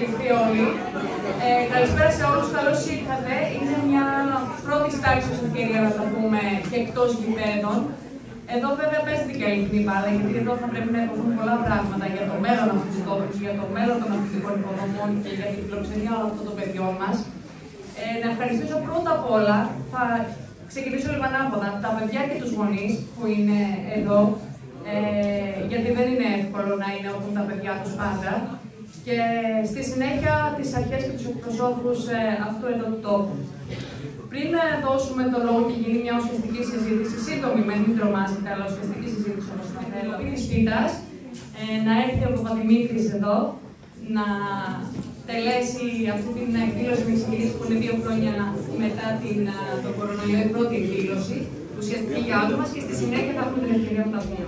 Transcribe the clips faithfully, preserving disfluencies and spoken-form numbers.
ευχαριστεί όλοι. Ε, καλησπέρα σε όλους, καλώς ήρθατε. Είναι μια πρώτη τάξη ευκαιρία να τα πούμε και εκτός γηπέδων. Εδώ βέβαια παίζεται και αληθινή μπάλα, γιατί εδώ θα πρέπει να υποθούν πολλά πράγματα για το μέλλον αυτού του τόπου, για το μέλλον των αθλητικών υποδομών και για την φιλοξενία όλων αυτών των παιδιών μας. Ε, να ευχαριστήσω πρώτα απ' όλα, θα ξεκινήσω λίγο ανάποδα, τα παιδιά και τους γονείς που είναι εδώ, ε, γιατί δεν είναι εύκολο να είναι όπου τα παιδιά τους πάντα. Και στη συνέχεια τις αρχές και τους εκπροσώπους ε, αυτού εδώ του τόπου. Πριν δώσουμε το λόγο και γίνει μια ουσιαστική συζήτηση, σύντομη με μην τρομάζετε, αλλά ουσιαστική συζήτηση όπως θα θέλω, της Πίτας, ε, να έρθει ο Παπαδημήτρης εδώ, να τελέσει αυτή την εκδήλωση μυστικής που είναι δύο χρόνια μετά την, τον κορονοϊό, η πρώτη εκδήλωση, ουσιαστική για όλους μας, και στη συνέχεια θα έχουμε την ευκαιρία να τα πούμε.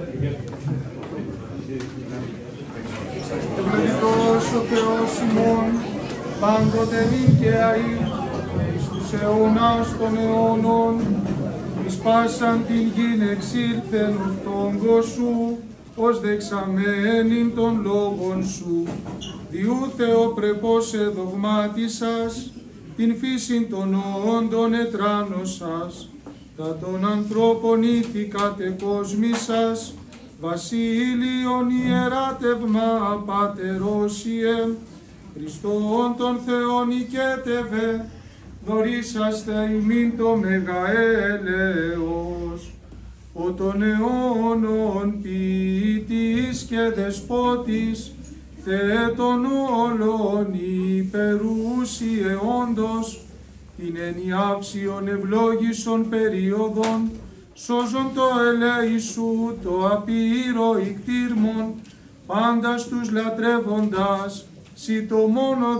Ευλογητός ο Θεός ημών, πάντοτε δίκαιαη, εις τους αιώνας των αιώνων, εις πάσαν την γην εξήλθεν οφθόγκο σου, ως δεξαμένην των λόγων σου. Διού Θεοπρεπώς εδογμάτισας, την φύσιν των όντων ετράνωσας, τα των ανθρώπων ήθηκατε κόσμησας, Βασίλειον ιεράτευμα πατερόσιε, Χριστόν τον Θεόν οικέτευε, δωρήσαστε ημίν το μεγαέλεος. Ο των αιώνων ποιητής και δεσπότης, Θεέ των όλων υπερούσιε όντως, την ενιάψιον ευλόγησον περίοδον, σώζον το ελέη σου, το απείρο ικτήρμον, πάντα στους λατρεύοντας, σοι το μόνο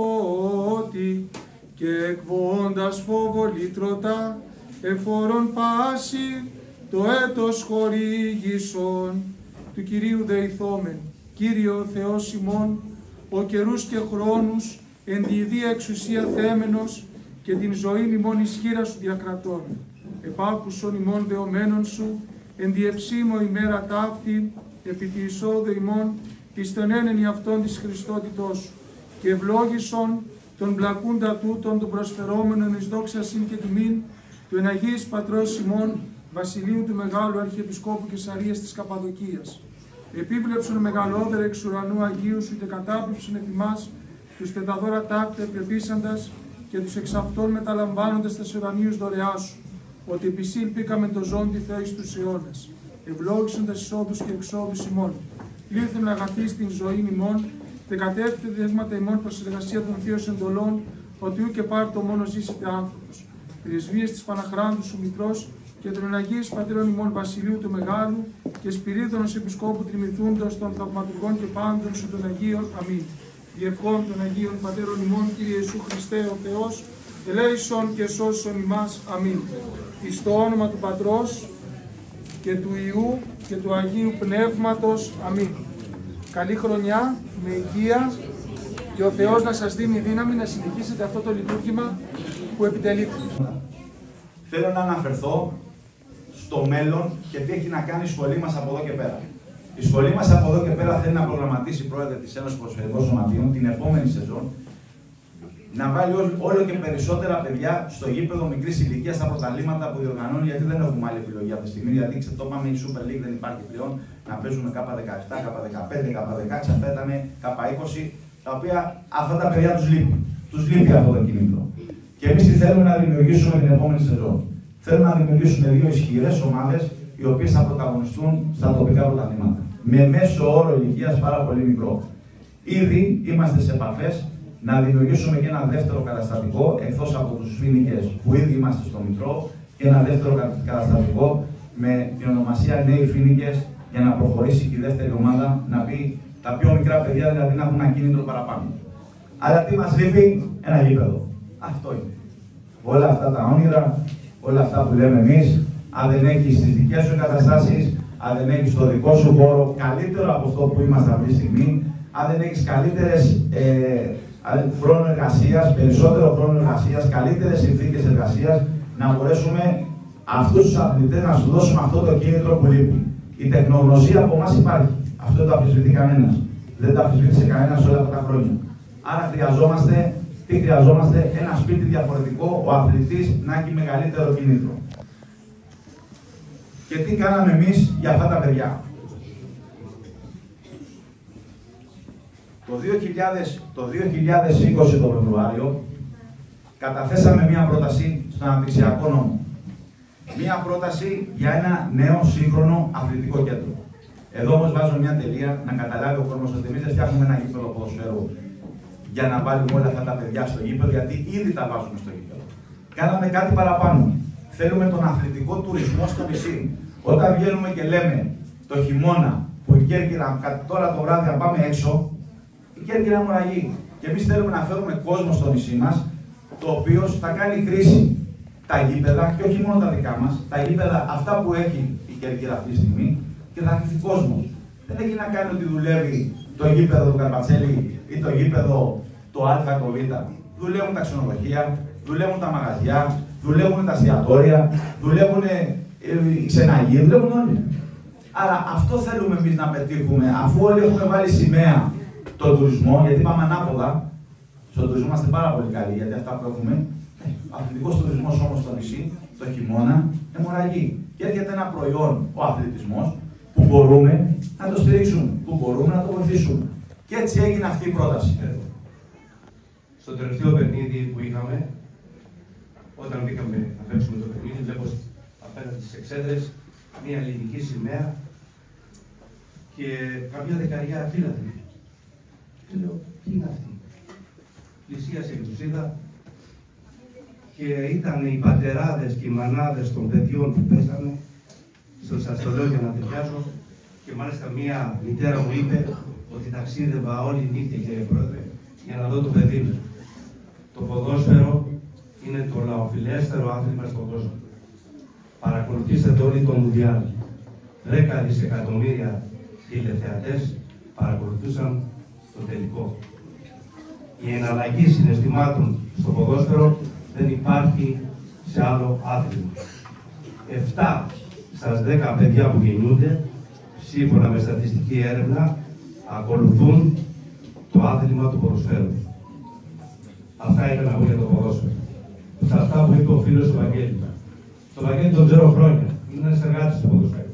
δεσπότη, και εκβόντας φόβο λύτρωτα, εφόρον πάση, το έτος χορήγησον, του Κυρίου δεηθόμεν. Κύριε ο Θεός ημών, ο καιρούς και χρόνους, εν τη ιδία εξουσία θέμενος, και την ζωή ημών ισχύρα σου διακρατών. Επάκουσον ημών δεωμένων σου, εν διευσίμω ημέρα ταύτη, επί τη εισόδου ημών, εις τον ένενη αυτόν της Χριστότητός σου, και ευλόγησον τον πλακούντα τούτων των προσφερόμενων εις δόξασιν και τιμήν, του εν Αγίης Πατρός ημών, Βασιλείου του Μεγάλου Αρχιεπισκόπου Καισαρίας της Καπαδοκίας. Επίβλεψον μεγαλόδερε εξ ουρανού Αγίου σου και κατάπληψον ετοιμάς τους τεταδόρα τάκτε πεπίσαντας και τους εξ αυτών μεταλαμβάνοντας τας ουρανίους δωρεά σου, ότι επισήλπηκαμε το ζώντι Θεό εις τους αιώνας. Ευλόγησον τας εισόδους και εξόδους ημών. Λύθουν αγαθή στην ζωή ημών, και κατεύθυνε δείγματα ημών προς εργασία των θείων εντολών, ότι ου και πάρτο μόνο ζήσετε άνθρωπος. Πρεσβείες της Παναχράντου σου Μητρός, και των Αγίης Πατέρων ημών Βασιλείου του Μεγάλου, και Σπυρίδωνος Επισκόπου τριμηθούντος των θαυματουργών και πάντων σου των Αγίων. Αμήν. Διευχών των Αγίων Πατέρων ημών, Κύριε Ιησού Χριστέ ο Θεός, ελέησον και σώσον ημάς. Αμήν. Εις το όνομα του Πατρός και του Υιού και του Αγίου Πνεύματος. Αμήν. Καλή χρονιά, με υγεία, και ο Θεός να σας δίνει δύναμη να συνεχίσετε αυτό το λειτουργήμα που επιτελείτε. Θέλω να αναφερθώ στο μέλλον και τι έχει να κάνει η σχολή μας από εδώ και πέρα. Η σχολή μας από εδώ και πέρα θέλει να προγραμματίσει, πρόεδρε της Ένωσης Ποδοσφαιρικών Σωματείων, την επόμενη σεζόν, να βάλει όλο και περισσότερα παιδιά στο γήπεδο μικρής ηλικίας στα πρωταθλήματα που διοργανώνει, γιατί δεν έχουμε άλλη επιλογή αυτή τη στιγμή. Γιατί το είπαμε, η Super League δεν υπάρχει πλέον, να παίζουμε K δεκαεπτά, K δεκαπέντε, K δεκαέξι, αυτά ήταν K είκοσι, τα οποία αυτά τα παιδιά τους λείπει. Τους λείπει αυτό το κίνητρο. Και εμείς τι θέλουμε να δημιουργήσουμε την επόμενη σεζόν. Θέλουμε να δημιουργήσουμε δύο ισχυρές ομάδες, οι οποίες θα πρωταγωνιστούν στα τοπικά πρωταθλήματα. Με μέσο όρο ηλικίας πάρα πολύ μικρό. Ήδη είμαστε σε επαφές να δημιουργήσουμε και ένα δεύτερο καταστατικό, εκτός από τους Φοίνικες που ήδη είμαστε στο Μητρό, και ένα δεύτερο καταστατικό με την ονομασία Νέοι Φοίνικες, για να προχωρήσει και η δεύτερη ομάδα, να πει τα πιο μικρά παιδιά δηλαδή να έχουν ένα κίνητρο παραπάνω. Αλλά τι μας λείπει? Ένα γήπεδο. Αυτό είναι. Όλα αυτά τα όνειρα, όλα αυτά που λέμε εμείς, αν δεν έχεις τις δικές σου εγκαταστάσεις, αν δεν έχεις το δικό σου χώρο καλύτερο από αυτό που είμαστε αυτή τη στιγμή, αν δεν έχεις καλύτερες ε, χρόνο εργασίας, περισσότερο χρόνο εργασίας, καλύτερες συνθήκες εργασίας, να μπορέσουμε αυτούς τους αθλητές να σου δώσουμε αυτό το κίνητρο που λείπει. Η τεχνογνωσία από εμάς υπάρχει. Αυτό δεν το αμφισβητεί κανένας. Δεν το αμφισβήτησε κανένας όλα αυτά τα χρόνια. Άρα χρειαζόμαστε, τι χρειαζόμαστε, ένα σπίτι διαφορετικό, ο αθλητής να έχει μεγαλύτερο κίνητρο. Και τι κάναμε εμείς για αυτά τα παιδιά. Το δύο χιλιάδες, το δύο χιλιάδες είκοσι το Φεβρουάριο καταθέσαμε μία πρόταση στον αναπτυξιακό νόμο. Μία πρόταση για ένα νέο σύγχρονο αθλητικό κέντρο. Εδώ όμως βάζω μια τελεία να καταλάβει ο κόσμος ότι εμείς δεν φτιάχνουμε ένα γήπεδο ποδοσφαίρου για να βάλουμε όλα αυτά τα παιδιά στο γήπεδο, γιατί ήδη τα βάζουμε στο γήπεδο. Κάναμε κάτι παραπάνω. Θέλουμε τον αθλητικό τουρισμό στο νησί. Όταν βγαίνουμε και λέμε το χειμώνα που η Κέρκυρα, τώρα το βράδυ να πάμε έξω, η Κέρκυρα μοραγεί. Και εμείς θέλουμε να φέρουμε κόσμο στο νησί μας, το οποίο θα κάνει χρήση τα γήπεδα, και όχι μόνο τα δικά μας, τα γήπεδα αυτά που έχει η Κέρκυρα αυτή τη στιγμή, και θα έρθει κόσμος. Δεν έχει να κάνει ότι δουλεύει το γήπεδο του Καρπατσέλη ή το γήπεδο το Α ή το Β. Δουλεύουν τα ξενοδοχεία, δουλεύουν τα μαγαζιά, δουλεύουν τα εστιατόρια, δουλεύουν οι ξεναγοί, δουλεύουν όλοι. Άρα αυτό θέλουμε εμείς να πετύχουμε, αφού όλοι έχουμε βάλει σημαία τον τουρισμό, γιατί πάμε ανάποδα. Στον τουρισμό είμαστε πάρα πολύ καλοί, γιατί αυτά που έχουμε. Ο αθλητικός τουρισμός όμως στο νησί, το χειμώνα, αιμορραγεί. Και έρχεται ένα προϊόν, ο αθλητισμός, που μπορούμε να το στηρίξουμε, που μπορούμε να το βοηθήσουμε. Και έτσι έγινε αυτή η πρόταση. Στο τελευταίο παιχνίδι που είχαμε, όταν μπήκαμε να παίξουμε το παιχνίδι, βλέπω απέναντι στις εξέδρες μια ελληνική σημαία και καμιά δεκαριά φύλαθλοι. Και λέω, τι είναι αυτή. Πλησίασε και τους είδα και ήταν οι πατεράδες και οι μανάδες των παιδιών που πέσανε. Σας το λέω για να ταιριάζω. Και μάλιστα μία μητέρα μου είπε ότι ταξίδευα όλη νύχτα, κύριε Πρόεδρε, για να δω το παιδί μου. Το ποδόσφαιρο είναι το λαοφιλέστερο άθλημα στον κόσμο. Παρακολουθήστε όλοι το Μουντιάλ. Δέκα δισεκατομμύρια τηλεθεατές παρακολουθούσαν το τελικό. Η εναλλαγή συναισθημάτων στο ποδόσφαιρο δεν υπάρχει σε άλλο άθλημα. Εφτά στα δέκα παιδιά που γεννιούνται, σύμφωνα με στατιστική έρευνα, ακολουθούν το άθλημα του ποδοσφαίρου. Αυτά ήθελα να πω για το ποδόσφαιρο. Σε αυτά που είπε ο φίλος του Βαγγέλη. Το Βαγγέλη τον ξέρω χρόνια. Είναι ένας εργάτης του ποδοσφαίρου.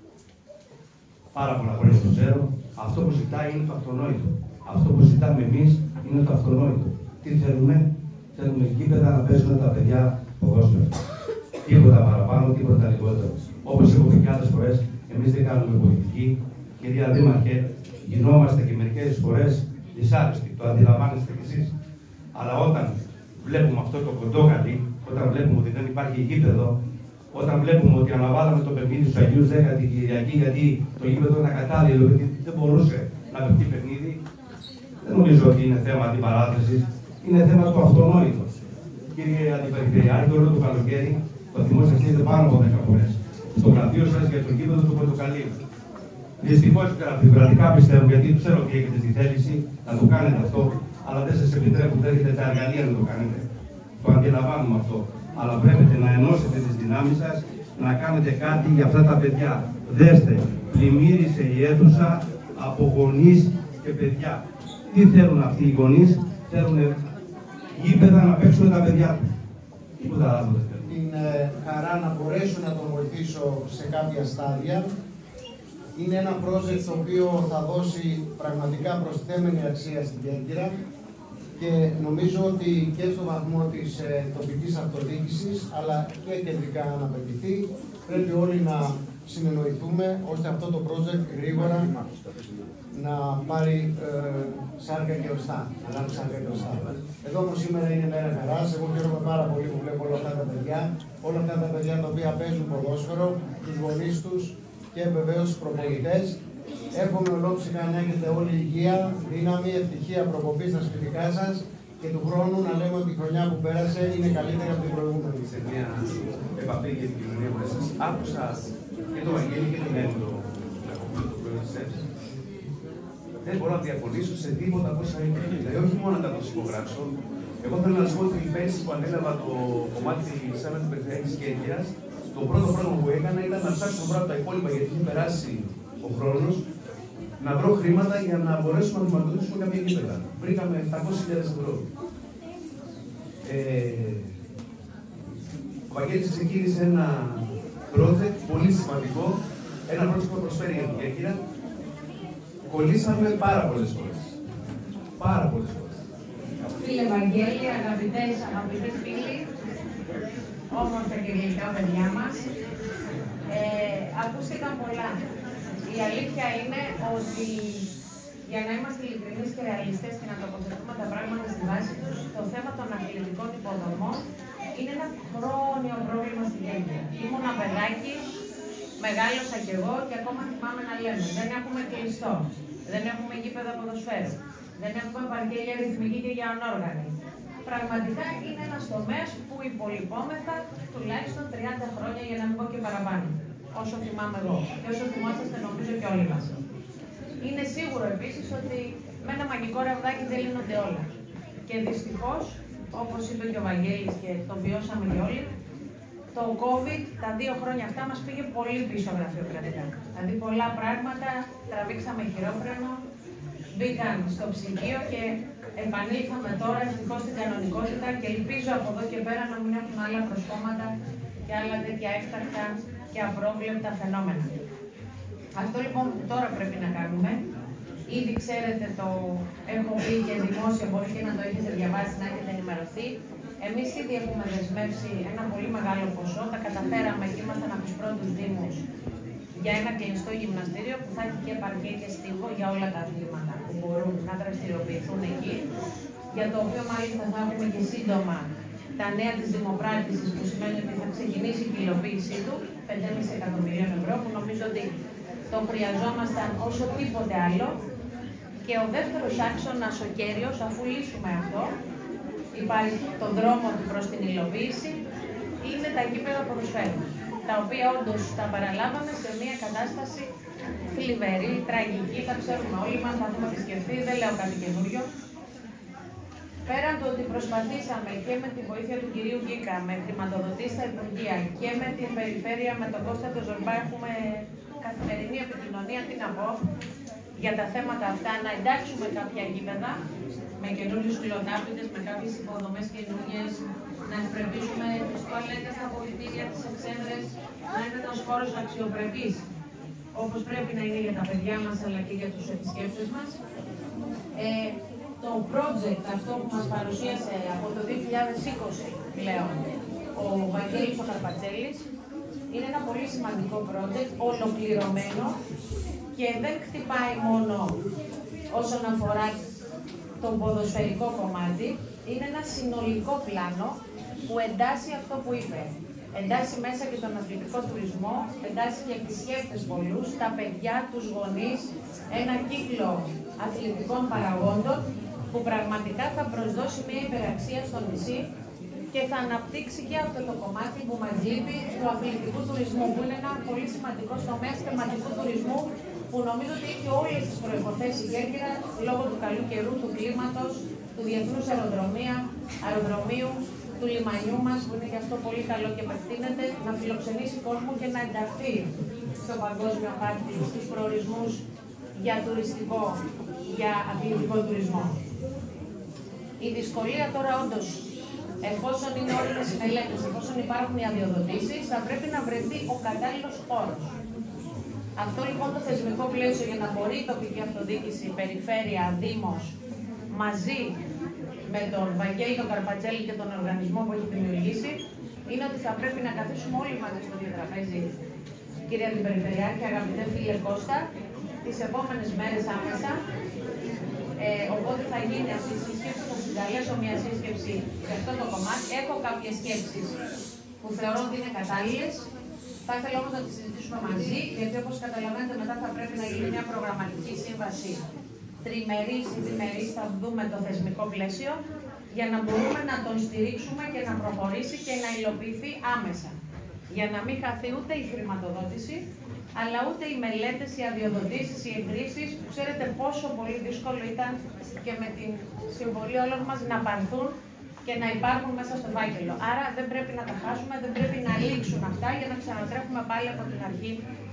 Πάρα πολλά χρόνια τον ξέρω. Αυτό που ζητάει είναι το αυτονόητο. Αυτό που ζητάμε εμείς είναι το αυτονόητο. Τι θέλουμε, θέλουμε γήπεδα να παίζουν τα παιδιά ποδόσφαιρο. Τίποτα παραπάνω, τίποτα λιγότερο. Όπως έχω πει και άλλες φορές, εμείς δεν κάνουμε πολιτική. Κυρία Δήμαρχε, γινόμαστε και μερικές φορές δυσάρεστοι. Το αντιλαμβάνεστε κι εσείς. Αλλά όταν βλέπουμε αυτό το κοντόκαλι, όταν βλέπουμε ότι δεν υπάρχει γήπεδο, όταν βλέπουμε ότι αναβάλαμε το παιχνίδι στους Αγίους δέκα την Κυριακή, γιατί το γήπεδο ήταν ακατάλληλο, γιατί δεν μπορούσε να παιχτεί παιχνίδι, δεν νομίζω ότι είναι θέμα αντιπαράθεσης, είναι θέμα του αυτονόητου. Κύριε Αντιπεριφερειάρχη, όλο το καλοκαίρι το θυμόσαστε πάνω από δέκα φορές. Στο γραφείο σας για το γήπεδο του Πορτοκαλίου. Δυστυχώς γραφειοκρατικά πιστεύω, γιατί ξέρω ότι έχετε τη θέληση να το κάνετε αυτό, αλλά δεν σας επιτρέπουν, δεν έχετε τα εργαλεία να το κάνετε. Το αντιλαμβάνουμε αυτό. Αλλά πρέπει να ενώσετε τις δυνάμεις σας, να κάνετε κάτι για αυτά τα παιδιά. Δέστε, πλημμύρισε η αίθουσα από γονείς και παιδιά. Τι θέλουν αυτοί οι γονείς, θέλουν γήπεδα να παίξουν τα παιδιά τους. Τίποτα άλλο δεν θέλουν. Την ε, χαρά να μπορέσω να τον βοηθήσω σε κάποια στάδια. Είναι ένα project το οποίο θα δώσει πραγματικά προσθέμενη αξία στην Κέρκυρα και νομίζω ότι και στο βαθμό της ε, τοπικής αυτοδιοίκησης αλλά και κεντρικά να πετυχθεί, πρέπει όλοι να συνεννοηθούμε ώστε αυτό το project γρήγορα να πάρει ε, σάρκα και οστά. Να λάβει σάρκα και οστά. Εδώ όμως σήμερα είναι μέρα χαράς. Εγώ χαίρομαι πάρα πολύ που βλέπω όλα αυτά τα παιδιά, όλα αυτά τα παιδιά τα οποία παίζουν ποδόσφαιρο, τους γονείς τους και βεβαίως τους προπονητές. Εύχομαι ολόψυχα να έχετε όλη υγεία, δύναμη, ευτυχία, προκοπή στα σπιτικά σας και του χρόνου να λέμε ότι η χρονιά που πέρασε είναι καλύτερη από την προηγούμενη. Σε μια επαφή και επικοινωνία μαζί σας, άκουσα και το Βαγγέλη και τον Έντρο, το πρωί της ΕΠΣ. Δεν μπορώ να διαφωνήσω σε τίποτα από όσα είπε. Δηλαδή, όχι μόνο να τα προσυπογράψω. Εγώ θέλω να σα πω ότι πέρσι που ανέλαβα το κομμάτι της Άμεσης Περιφερειακής Κέρκυρας, το πρώτο πράγμα που έκανα ήταν να ψάξω να βρω τα υπόλοιπα, γιατί είχε περάσει ο χρόνος να βρω χρήματα για να μπορέσουμε να χρηματοδοτήσουμε κάποια γήπεδα. Βρήκαμε επτακόσιες χιλιάδες ευρώ. Ε, ο Βαγγέλης ξεκίνησε ένα project πολύ σημαντικό, ένα project που προσφέρει για την Κέρκυρα. Κολλήσαμε πάρα πολλές φορές. Πάρα πολλές φορές. Φίλε Βαγγέλη, αγαπητές, αγαπητές φίλοι, όμορφα και γλυκά παιδιά μας, ε, ακούστηκαν πολλά. Η αλήθεια είναι ότι, για να είμαστε ειλικρινείς και ρεαλιστές και να τοποθετούμε τα πράγματα στη βάση τους, το θέμα των αθλητικών υποδομών είναι ένα χρόνιο πρόβλημα στην Κέρκυρα. Ήμουν ένα παιδάκι, μεγάλωσα κι εγώ και ακόμα θυμάμαι να λέμε: δεν έχουμε κλειστό, δεν έχουμε γήπεδα ποδοσφαίρου, δεν έχουμε παρκέλια ρυθμική και για ανόργανη. Πραγματικά είναι ένας τομέας που υπολοιπόμεθα τουλάχιστον τριάντα χρόνια, για να μην πω και παραπάνω. Όσο θυμάμαι εγώ και όσο θυμόσαστε νομίζω και όλοι μας. Είναι σίγουρο επίσης ότι με ένα μαγικό ραβδάκι δεν λύνονται όλα. Και δυστυχώς, όπως είπε και ο Βαγγέλης και το βιώσαμε και όλοι, το COVID τα δύο χρόνια αυτά μας πήγε πολύ πίσω γραφειοκρατικά. Δηλαδή πολλά πράγματα τραβήξαμε χειρόφρενο, μπήκαν στο ψυγείο και επανήλθαμε τώρα ευτυχώς στην κανονικότητα και ελπίζω από εδώ και πέρα να μην έχουμε άλλα προσκόμματα και άλλα τέτοια έκτακτα και απρόβλεπτα φαινόμενα. Αυτό λοιπόν που τώρα πρέπει να κάνουμε, ήδη ξέρετε, το έχω πει και δημόσια, μπορεί και να το έχετε διαβάσει, να έχετε ενημερωθεί. Εμείς ήδη έχουμε δεσμεύσει ένα πολύ μεγάλο ποσό, τα καταφέραμε και ήμασταν από τους πρώτους δήμους για ένα κλειστό γυμναστήριο που θα έχει και παρκέ και στίβο για όλα τα αθλήματα που μπορούν να δραστηριοποιηθούν εκεί, για το οποίο μάλιστα θα έχουμε και σύντομα τα νέα της δημοπράτησης, που σημαίνει ότι θα ξεκινήσει η υλοποίησή του, πέντε κόμμα πέντε εκατομμυρίων ευρώ, που νομίζω ότι το χρειαζόμασταν όσο τίποτε άλλο. Και ο δεύτερος άξονας, ο κέριος, αφού λύσουμε αυτό, υπάρχει τον δρόμο του προς την υλοποίηση, είναι τα γήπεδα ποδοσφαίρου, τα οποία όντως τα παραλάβαμε σε μια κατάσταση θλιβερή, τραγική, τα ξέρουμε όλοι μας, θα έχουμε επισκεφθεί, δεν λέω κάτι καινούριο. Πέραν του ότι προσπαθήσαμε και με τη βοήθεια του κυρίου Γκίκα, με χρηματοδοτήσεις στα Υπουργεία και με την περιφέρεια, με τον Κώστα τον Ζορμπά, έχουμε καθημερινή επικοινωνία, τι να πω, για τα θέματα αυτά, να εντάξουμε κάποια γήπεδα με καινούριους κλωτάπητες, με κάποιες υποδομές καινούριες, να ευπρεπίσουμε τις τουαλέτες, τα πολιτήρια, τις εξέδρες, να είναι ένας χώρος αξιοπρεπής, όπως πρέπει να είναι για τα παιδιά μας αλλά και για τους επισκέπτες μας. Ε, το project αυτό που μας παρουσίασε από το δύο χιλιάδες είκοσι πλέον ο Βαγγέλης ο Καρπατσέλης είναι ένα πολύ σημαντικό project, ολοκληρωμένο, και δεν χτυπάει μόνο όσον αφορά το ποδοσφαιρικό κομμάτι, είναι ένα συνολικό πλάνο που εντάσσει αυτό που είπε. Εντάσσει μέσα και τον αθλητικό τουρισμό, εντάσσει και επισκέπτες πολλούς, τα παιδιά, τους γονείς, ένα κύκλο αθλητικών παραγόντων που πραγματικά θα προσδώσει μια υπεραξία στο νησί και θα αναπτύξει και αυτό το κομμάτι που μας λείπει του αθλητικού τουρισμού, που είναι ένα πολύ σημαντικό τομέα θεματικού τουρισμού, που νομίζω ότι έχει όλες τις προϋποθέσεις η Κέρκυρα λόγω του καλού καιρού, του κλίματος, του διεθνούς αεροδρομία, αεροδρομίου, του λιμανιού μας, που είναι και αυτό πολύ καλό και επεκτείνεται, να φιλοξενήσει κόσμο και να ενταχθεί στο παγκόσμιο χάρτη στους προορισμούς για τουριστικό, για αθλητικό τουρισμό. Η δυσκολία τώρα όντως, εφόσον είναι όριμες οι μελέτες, εφόσον υπάρχουν οι αδειοδοτήσεις, θα πρέπει να βρεθεί ο κατάλληλος χώρος. Αυτό λοιπόν το θεσμικό πλαίσιο, για να μπορεί η τοπική αυτοδιοίκηση, η περιφέρεια, δήμος, μαζί με τον Βαγγέλη τον Καρπατσέλη και τον οργανισμό που έχει δημιουργήσει, είναι ότι θα πρέπει να καθίσουμε όλοι μαζί στο ίδιο τραπέζι, κυρία Αντιπεριφερειάρχη, αγαπητέ φίλε Κώστα, τις επόμενες μέρες άμεσα. Ε, οπότε θα γίνει αυτή η σύσκεψη, θα συγκαλέσω μια σύσκεψη σε αυτό το κομμάτι. Έχω κάποιες σκέψεις που θεωρώ ότι είναι κατάλληλες. Θα ήθελα όμως να τις συζητήσουμε μαζί, γιατί όπως καταλαβαίνετε μετά θα πρέπει να γίνει μια προγραμματική σύμβαση τριμερής ή διμερής, θα δούμε το θεσμικό πλαίσιο, για να μπορούμε να τον στηρίξουμε και να προχωρήσει και να υλοποιηθεί άμεσα. Για να μην χαθεί ούτε η χρηματοδότηση, αλλά ούτε οι μελέτες, οι αδειοδοτήσεις, οι εγκρίσεις, που ξέρετε πόσο πολύ δύσκολο ήταν και με την συμβολή όλων μας να πάρθουν και να υπάρχουν μέσα στο φάκελο. Άρα δεν πρέπει να τα χάσουμε, δεν πρέπει να λήξουν αυτά για να ξανατρέχουμε πάλι από την αρχή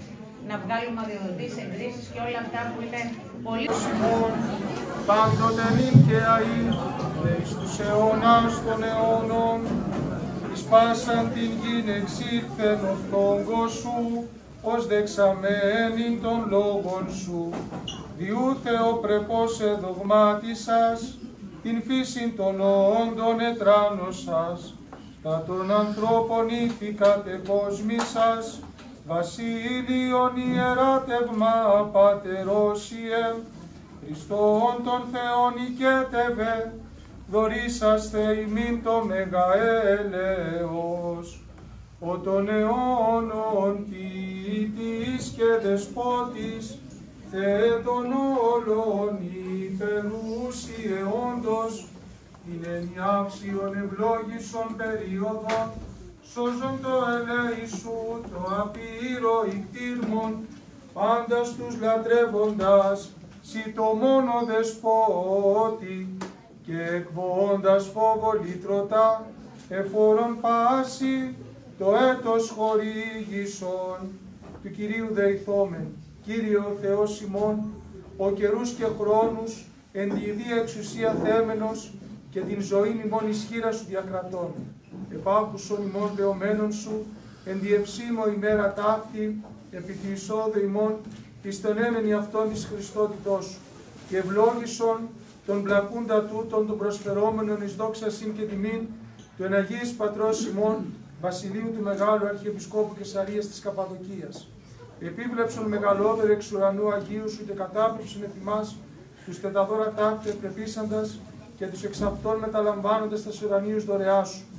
να βγάλουμε αδειοδοτήσεις, εγκρίσεις και όλα αυτά που είναι πολύ... Πάντοτε νυν και αεί, εις τους αιώνας των αιώνων, εις πάσαν την γην εξήλθεν ο φθόγκος σου, ως δεξαμένην των λόγων σου. Διού Θεοπρεπώς εδογμάτισας, την φύσιν των όντων ετράνωσας, τα των ανθρώπων ήθηκατε κόσμησας, βασίλειον ιεράτευμα πατερόσιε, Χριστόν τον Θεόν οικέτευε, δωρήσαστε ημίν το μεγαέλεος, ο των αιώνων ποιητής και δεσπότης, Θεέ των όλων υπερούσι αιώντος, την ενιάξιον ευλόγησον περίοδον, σώζον το ελέησου, το απείρο ικτήρμον, πάντα στους λατρεύοντας, σοι το μόνο δεσπότη, και εκβόντας φόβο λύτρωτα, εφόρον πάση, το έτος χορήγησον, του Κυρίου δεηθόμεν. Κύριε ο Θεός ημών, ο καιρούς και χρόνους, εν τη ιδία εξουσία θέμενος, και την ζωή ημών ισχύρα σου διακρατών. Επάκουσον ημών δεωμένων σου, εν τη ευσύμω ημέρα ταύτη, επί τη εισόδου ημών, εις τον ένενη αυτόν της Χριστότητός σου, και ευλόγησον τον πλακούντα τούτον των προσφερόμενων εις δόξασιν και τιμήν, του εν Αγίης Πατρός ημών, Βασιλείου του Μεγάλου Αρχιεπισκόπου Καισαρίας της Καπαδοκίας. Επίβλεψον μεγαλόδερε εξ ουρανού Αγίου σου και κατάπληψον ετοιμάς τους τεταδόρα ταύτε πρεπίσαντας και τους εξ αυτών μεταλαμβάνοντας τα ουρανίους δωρεά σου.